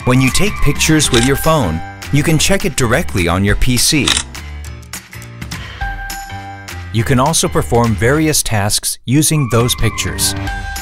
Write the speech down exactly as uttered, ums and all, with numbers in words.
When you take pictures with your phone, you can check it directly on your P C. You can also perform various tasks using those pictures.